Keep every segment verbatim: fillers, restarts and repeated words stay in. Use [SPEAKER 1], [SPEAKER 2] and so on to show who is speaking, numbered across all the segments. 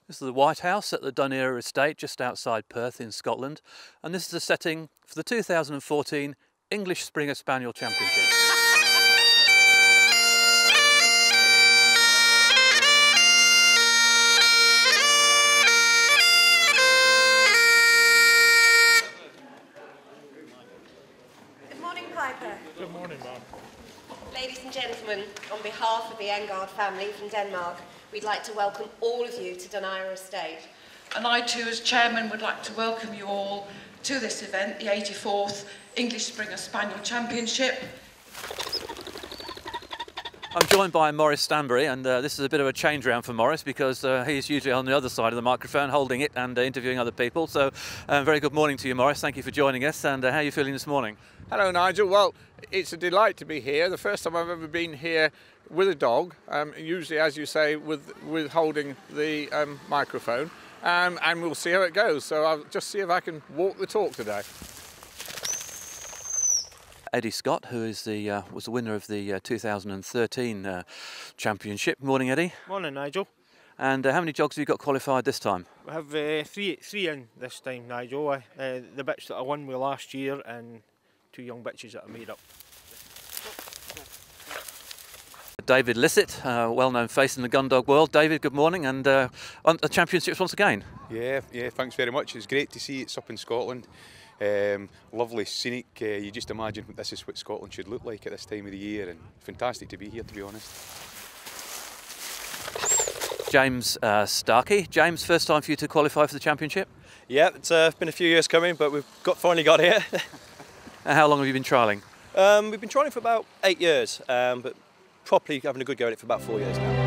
[SPEAKER 1] This is the White House at the Dunira estate just outside Perth in Scotland, and this is the setting for the two thousand fourteen English Springer Spaniel Championship.
[SPEAKER 2] Good morning, Piper.
[SPEAKER 3] Good morning, Mum.
[SPEAKER 2] Ladies and gentlemen, on behalf of the Engard family from Denmark, we'd like to welcome all of you to Dunira Estate.
[SPEAKER 4] And I too, as chairman, would like to welcome you all to this event, the eighty-fourth English Springer Spaniel Championship.
[SPEAKER 1] I'm joined by Maurice Stanbury, and uh, this is a bit of a change round for Maurice because uh, he's usually on the other side of the microphone holding it and uh, interviewing other people. So uh, very good morning to you, Maurice. Thank you for joining us, and uh, how are you feeling this morning?
[SPEAKER 3] Hello, Nigel. Well, it's a delight to be here. The first time I've ever been here with a dog, um, usually, as you say, with, with holding the um, microphone, um, and we'll see how it goes. So I'll just see if I can walk the talk today.
[SPEAKER 1] Eddie Scott, who is the uh, was the winner of the uh, two thousand thirteen uh, championship. Morning, Eddie.
[SPEAKER 5] Morning, Nigel.
[SPEAKER 1] And uh, how many dogs have you got qualified this time?
[SPEAKER 5] We have uh, three three in this time, Nigel. Uh, the bitch that I won with last year and two young bitches that I made up.
[SPEAKER 1] David Lissett, uh, well-known face in the gun dog world. David, good morning, and uh, on the championships once again.
[SPEAKER 6] Yeah, yeah. Thanks very much. It's great to see it's up in Scotland. Um, lovely, scenic. Uh, you just imagine this is what Scotland should look like at this time of the year, and fantastic to be here, to be honest.
[SPEAKER 1] James uh, Starkey. James, first time for you to qualify for the championship?
[SPEAKER 7] Yeah, it's uh, been a few years coming, but we've got finally got here.
[SPEAKER 1] And how long have you been trialling?
[SPEAKER 7] Um, we've been trying for about eight years, um, but properly having a good go at it for about four years now.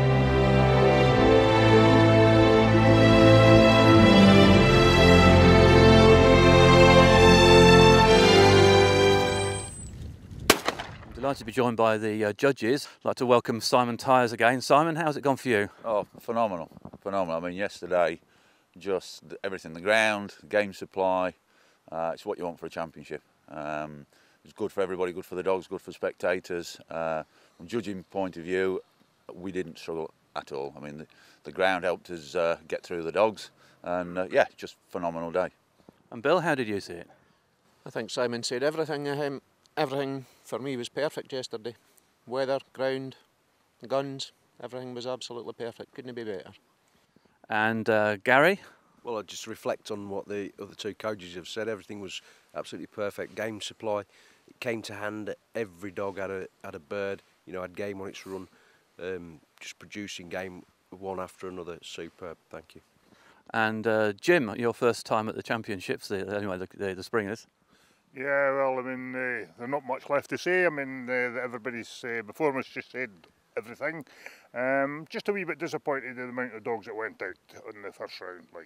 [SPEAKER 1] Delighted to be joined by the uh, judges. I'd like to welcome Simon Tyers again. Simon, how's it gone for you?
[SPEAKER 8] Oh, phenomenal, phenomenal. I mean, yesterday, just everything, the ground, game supply, uh, it's what you want for a championship. Um, it's good for everybody, good for the dogs, good for spectators. Uh, from judging point of view, we didn't struggle at all. I mean, the, the ground helped us uh, get through the dogs, and uh, yeah, just phenomenal day.
[SPEAKER 1] And Bill, how did you see it?
[SPEAKER 9] I think Simon said everything. Um, everything for me was perfect yesterday. Weather, ground, guns, everything was absolutely perfect. Couldn't be better.
[SPEAKER 1] And uh, Gary?
[SPEAKER 10] Well, I just reflect on what the other two coaches have said. Everything was absolutely perfect. Game supply, it came to hand. Every dog had a had a bird. You know, had game on its run. Um, just producing game one after another. Superb. Thank you.
[SPEAKER 1] And uh, Jim, your first time at the championships, the, anyway, the, the, the Springers.
[SPEAKER 11] Yeah, well, I mean, uh, there's not much left to say. I mean, uh, everybody's uh, before us just said everything. Um, just a wee bit disappointed in the amount of dogs that went out in the first round. Like.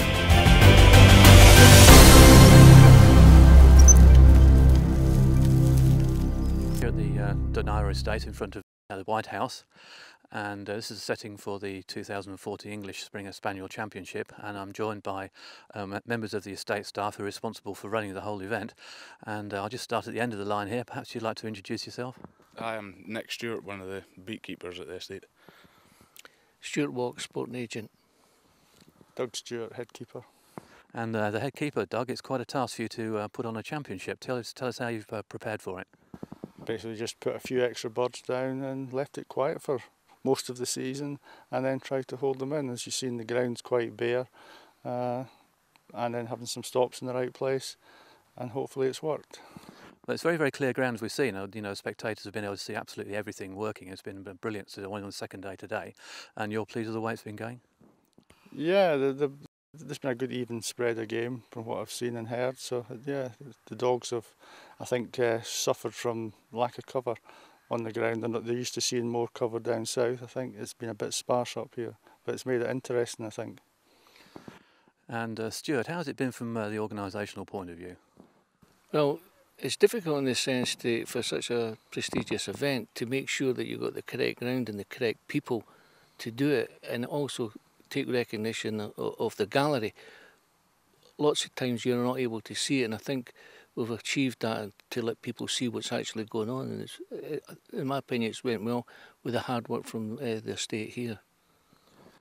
[SPEAKER 1] Here at the uh, Dunira estate in front of uh, the White House, and uh, this is a setting for the two thousand fourteen English Springer Spaniel Championship, and I'm joined by um, members of the estate staff who are responsible for running the whole event. And uh, I'll just start at the end of the line here. Perhaps you'd like to introduce yourself?
[SPEAKER 12] I am Nick Stewart, one of the beekeepers at the estate.
[SPEAKER 13] Stuart Walk, sporting agent.
[SPEAKER 14] Doug Stewart, head keeper.
[SPEAKER 1] And uh, the head keeper, Doug, it's quite a task for you to uh, put on a championship. Tell us, tell us how you've uh, prepared for it.
[SPEAKER 14] Basically just put a few extra birds down and left it quiet for most of the season, and then tried to hold them in. As you've seen, the ground's quite bare, uh, and then having some stops in the right place, and hopefully it's worked.
[SPEAKER 1] Well, it's very, very clear ground, as we've seen. You know, spectators have been able to see absolutely everything working. It's been brilliant. So on the second day today, and you're pleased with the way it's been going?
[SPEAKER 14] Yeah, the, the, there's been a good even spread of game from what I've seen and heard. So yeah, the dogs have, I think, uh, suffered from lack of cover on the ground. They're, not, they're used to seeing more cover down south. I think it's been a bit sparse up here, but it's made it interesting, I think.
[SPEAKER 1] And uh, Stuart, how has it been from uh, the organisational point of view?
[SPEAKER 13] Well, it's difficult in the sense to, for such a prestigious event, to make sure that you've got the correct ground and the correct people to do it, and also take recognition of, of the gallery. Lots of times you're not able to see it, and I think we've achieved that to let people see what's actually going on. And it's, in my opinion, it's went well with the hard work from uh, the estate here.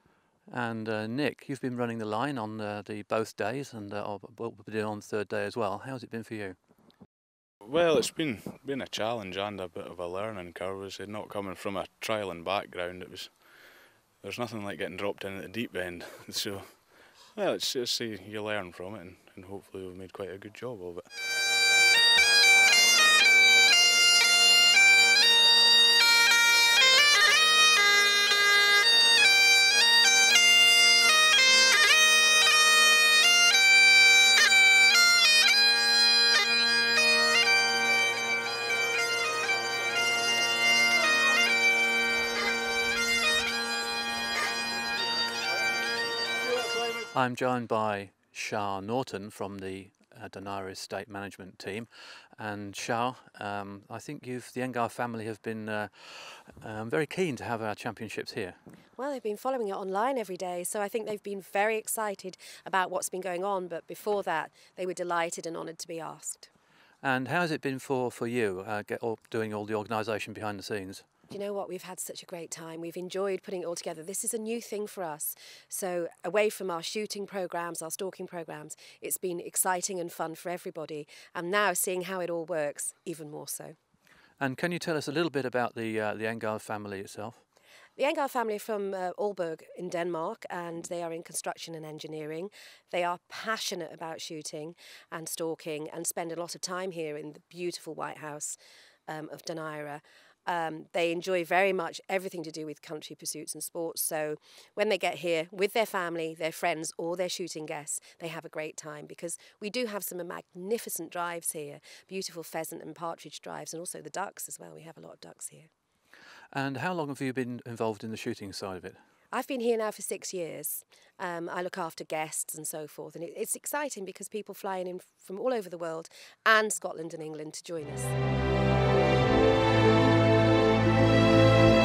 [SPEAKER 1] And uh, Nick, you've been running the line on uh, the both days, and uh, we'll be doing on the third day as well. How's it been for you?
[SPEAKER 12] Well, it's been been a challenge and a bit of a learning curve. As I said, not coming from a trialling background, it was there's nothing like getting dropped in at the deep end. So, well, it's just see you learn from it, and, and hopefully we've made quite a good job of it.
[SPEAKER 1] I'm joined by Shah Norton from the uh, Dunira Estate Management team. And Shah, um, I think you've, the Engar family have been uh, um, very keen to have our championships here.
[SPEAKER 2] Well, they've been following it online every day, so I think they've been very excited about what's been going on, but before that they were delighted and honoured to be asked.
[SPEAKER 1] And how has it been for, for you, uh, get all, doing all the organisation behind the scenes?
[SPEAKER 2] You know what, we've had such a great time. We've enjoyed putting it all together. This is a new thing for us. So away from our shooting programmes, our stalking programmes, it's been exciting and fun for everybody. And now seeing how it all works, even more so.
[SPEAKER 1] And can you tell us a little bit about the, uh, the Engar family itself?
[SPEAKER 2] The Engar family are from uh, Aalborg in Denmark, and they are in construction and engineering. They are passionate about shooting and stalking and spend a lot of time here in the beautiful White House um, of Dunira. Um, they enjoy very much everything to do with country pursuits and sports, so when they get here with their family, their friends or their shooting guests, they have a great time, because we do have some magnificent drives here, beautiful pheasant and partridge drives, and also the ducks as well. We have a lot of ducks here.
[SPEAKER 1] And how long have you been involved in the shooting side of it?
[SPEAKER 2] I've been here now for six years. Um, I look after guests and so forth, and it, it's exciting because people fly in from all over the world and Scotland and England to join us.